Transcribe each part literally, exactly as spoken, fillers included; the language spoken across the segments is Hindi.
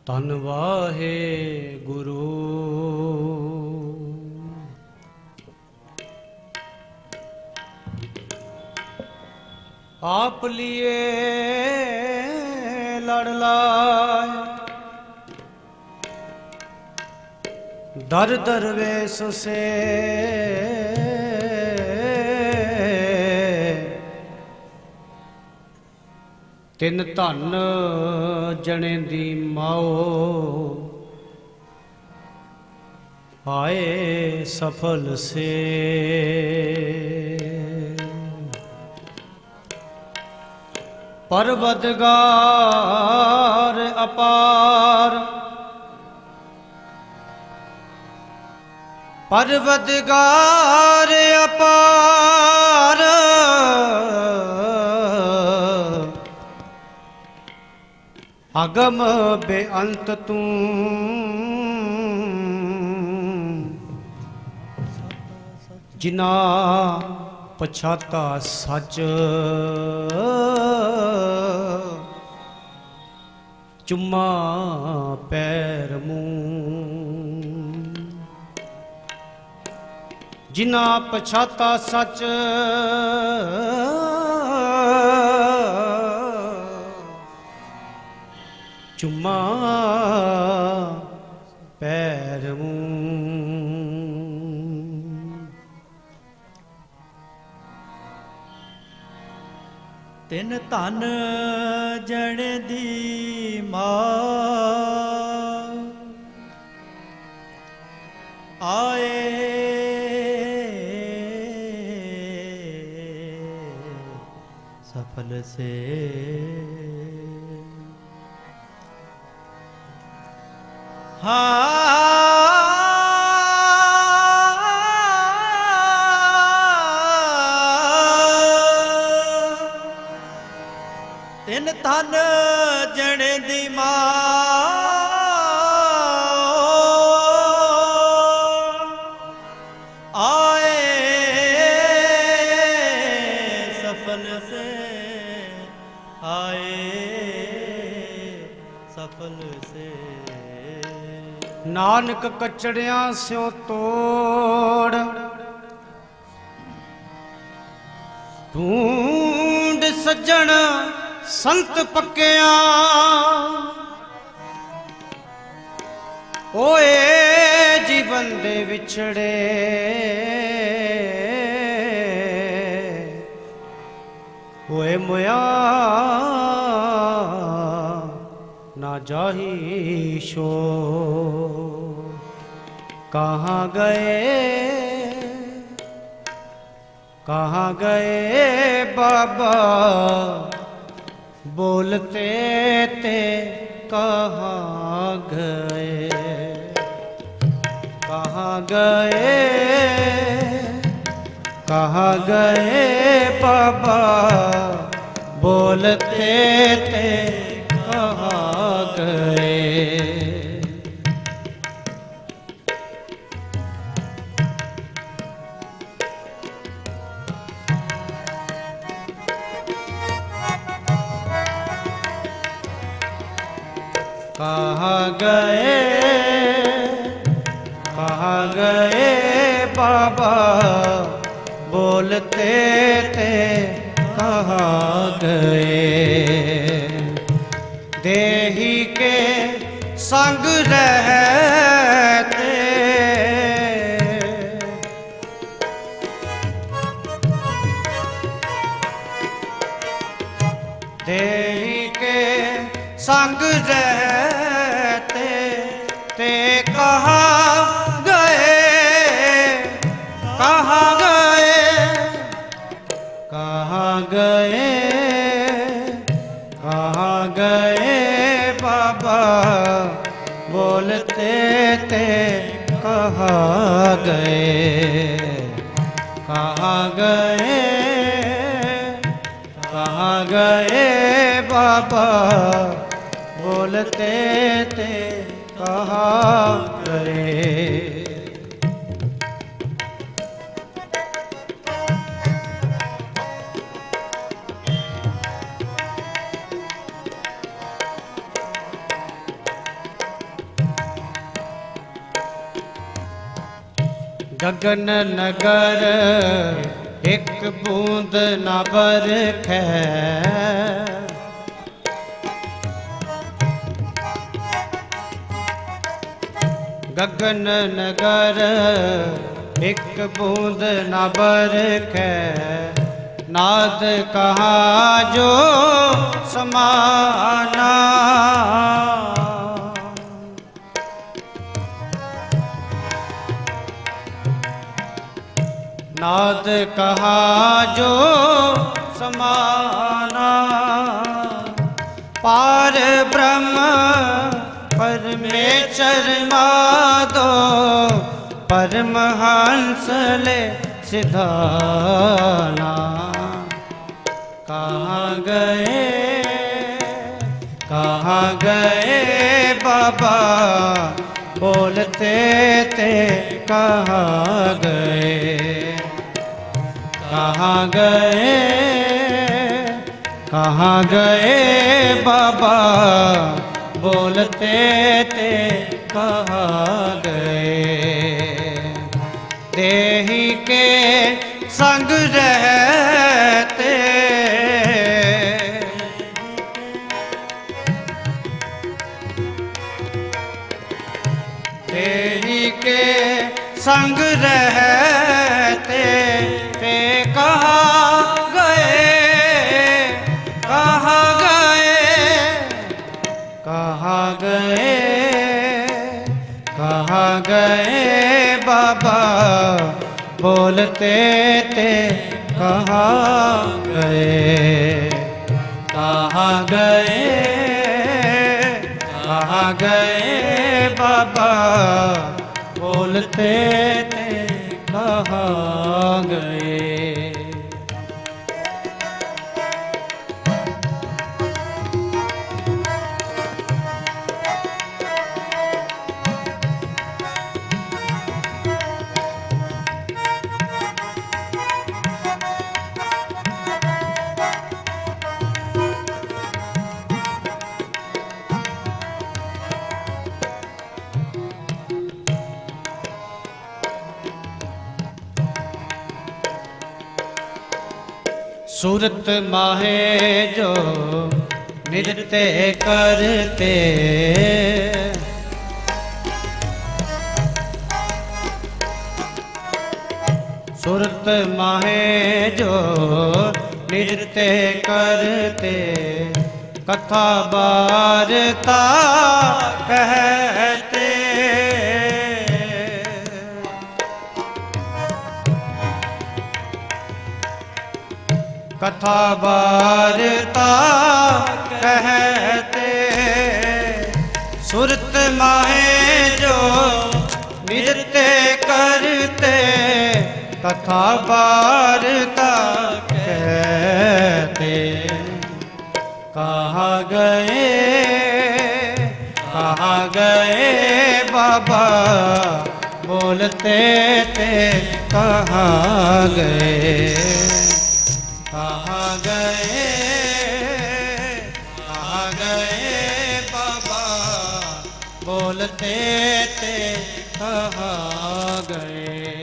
ਧੰਨ ਵਾਹਿਗੁਰੂ। आप लिए लड़ लाए दर दरवेश से तिन धन जने दी माओ आए सफल से। परवदगार अपार परवदगार अपार अगम बेअंत तू जिना पछाता सच चुम्मा पैर मुंह। जिना पछाता सच चुम्मा पैर तिन धन जन दी मां आए सफल से। हाँ तिन धन जन दी मां आए सफल से आए सफल से। नानक कचड़ियां स्यों तोड़ ढूंढ सज्जन संत पक्किया ओए जीवन दे विछड़े ओए मोया ना जाही शो। कहाँ गए कहाँ गए बाबा बोलते ते कहाँ गए। कहाँ गए कहाँ गए बाबा बोलते ते कहाँ गए। कहाँ गए कहाँ गए बाबा बोलते थे कहाँ गए। देही के संग रहते देही के संग रहते ते कहाँ गए कहाँ गए कहाँ गए कहाँ गए बाबा बोलते ते कहाँ गए। कहाँ गए कहाँ गए बाबा बोलते थे कहाँ गए। गगन नगर एक बूंद न बरखै, गगन नगर एक बूंद न बरखै, नाद कहाँ जो समाना। नाद कहाँ जो समाना, पार ब्रह्म परमेश्वर माधो, परमहंस ले सिधाना। कहाँ गए कहाँ गए बाबा बोलते थे, कहाँ गए कहाँ गए कहाँ गए बाबा बोलते थे, कहाँ गए। देही के संग रहते, देही के संग रहते थे, कहाँ गए कहाँ गए कहाँ गए कहाँ गए बाबा बोलते थे, कहाँ गए कहाँ गए कहाँ गए बाबा बोलते थे, कहाँ गए। सूरत माहे जो नृत्य करते, सूरत माहे जो नृत्य करते, कथा वार्ता कहते, कथा वार्ता कहते। सुरत माहे जो नृत्य करते, कथा वार्ता कहते। कहाँ गए कहाँ गए बाबा बोलते थे, कहाँ गए कहाँ गए कहाँ गए बाबा बोलते थे, कहाँ गए।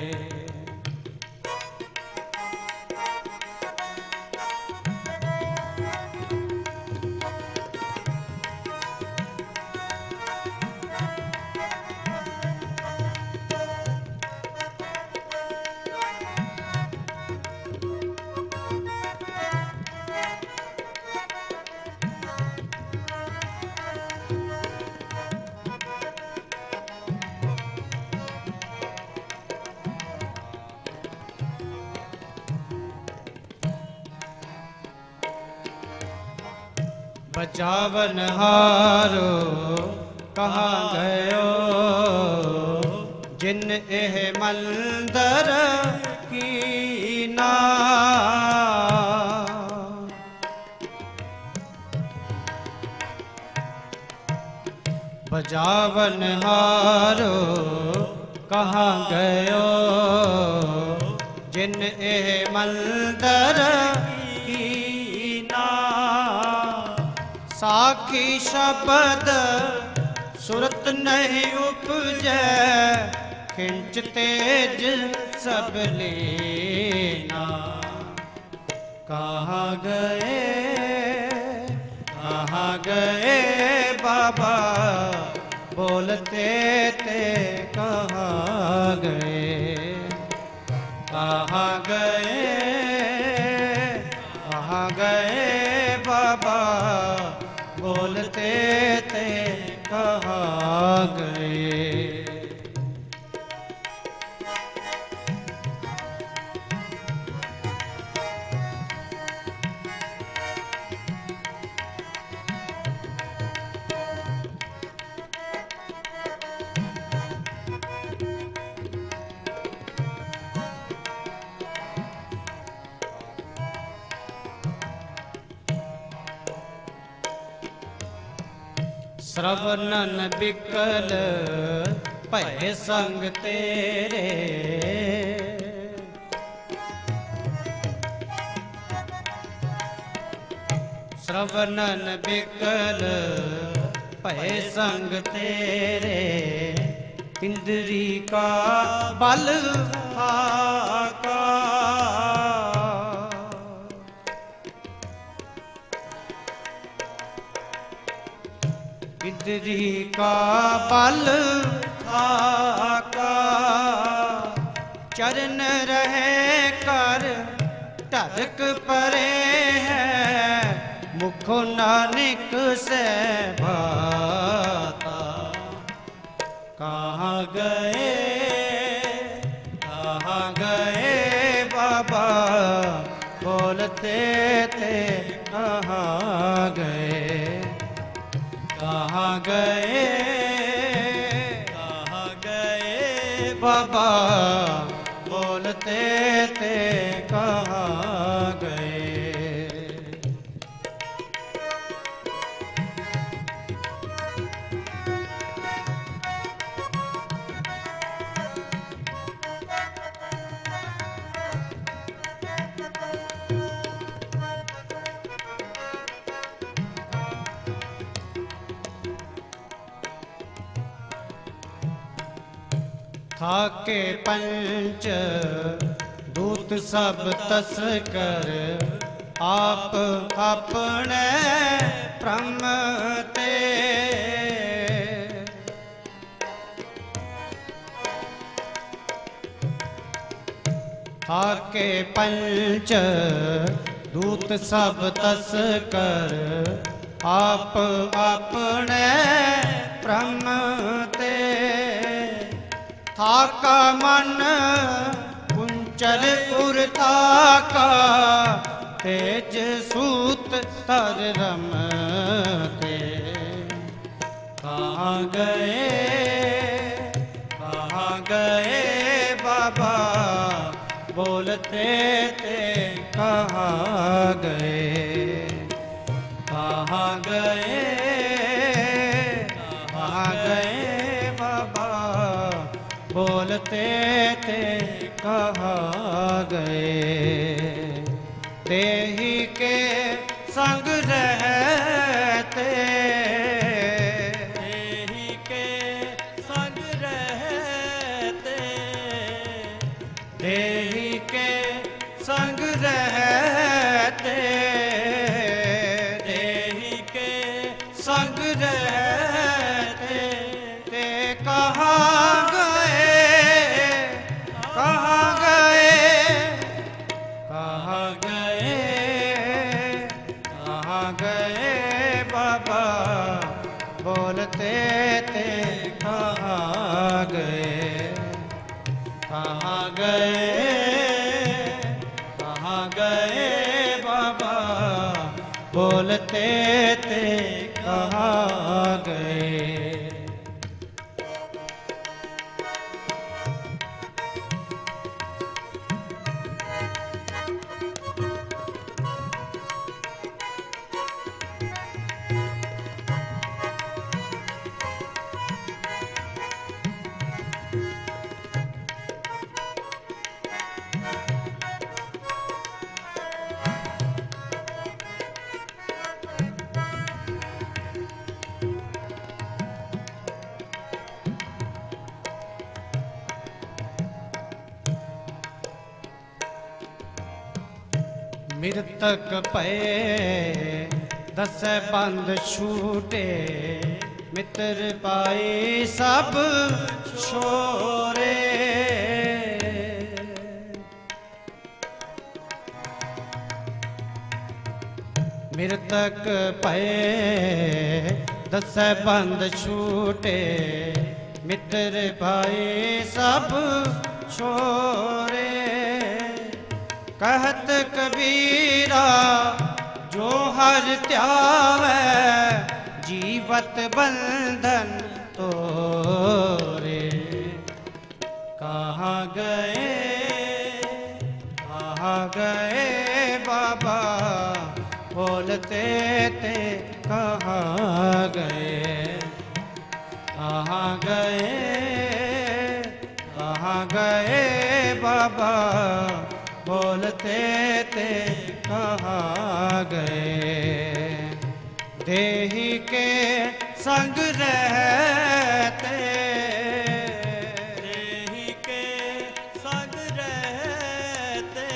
बचावन हारो कहाँ गयो, जिन एह मंदर कीना। बजावन हारो कहाँ गयो, जिन एह मंदर कीना। साखी शब्द सुरत नहीं उपजै, किंच तेज सब लीना। कहाँ गए कहाँ गए बाबा बोलते थे कहाँ गए। कहाँ गए कहाँ गए बाबा बोलते थे कहाँ गए। श्रवणन बिकल पै संग तेरे। श्रवणन बिकल पै संग तेरे। इंद्री का बल आका। इंद्री का बल आका। चरण रहे कर टरक परे है। मुखो नानक से भाता। कहाँ गए कहाँ गए बाबा बोलते थे कहाँ गए। कहाँ गए कहाँ गए बाबा बोलते थे कहाँ गए। थाके पंच दूत सब तस कर। आप अपने ब्रह्म ते। थाके पंच दूत सब तस कर। आप अपने ब्रह्म ते। थाका मन कुंचर उर थाका। तेज सूत तर रमते। कहाँ गए कहाँ गए बाबा बोलते थे कहाँ गए। कहाँ गए कहाँ गए बाबा बोलते थे कहाँ गए। देही के संग रहते। देही के संग रहते। देही के संग रहते। देही के संग रहते। ते कहाँ कहाँ गए कहाँ गए कहाँ गए बाबा बोलते थे कहाँ गए। कहाँ गए कहाँ गए बाबा बोलते थे कहाँ गए। मृतक पए दस बंद छूटे, मित्र पाई सब छोरे। मृतक पए दस बंद छूटे, मित्र पाई सब छोरे। कहत कबीरा जो हर त्यावै, जीवत बंधन तोरे। कहाँ गए कहाँ गए बाबा, बोलते थे कहाँ गए। कहाँ गए कहाँ गए बाबा, बोलते थे कहाँ गए। देही के संग रहते, देही के संग रहते,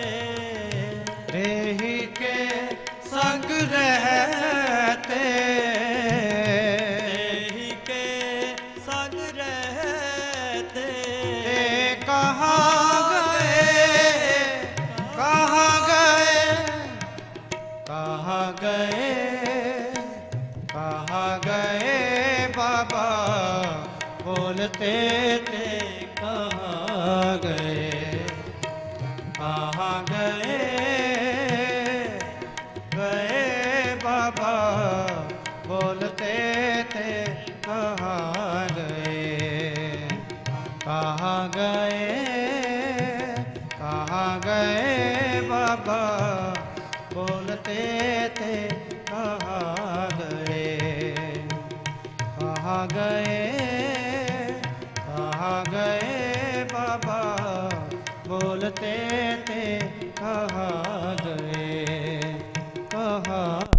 देही के संग रहते, देही के संग रहते। कहाँ गए कहाँ गए कहाँ गए कहाँ गए बाबा, बोलते थे कहाँ गए। कहाँ गए गए बाबा, बोलते थे कहाँ गए। कहाँ गए कहाँ गए बाबा, बोलते थे कहाँ गए। कहाँ गए कहाँ गए बाबा, बोलते थे कहाँ गए। कहाँ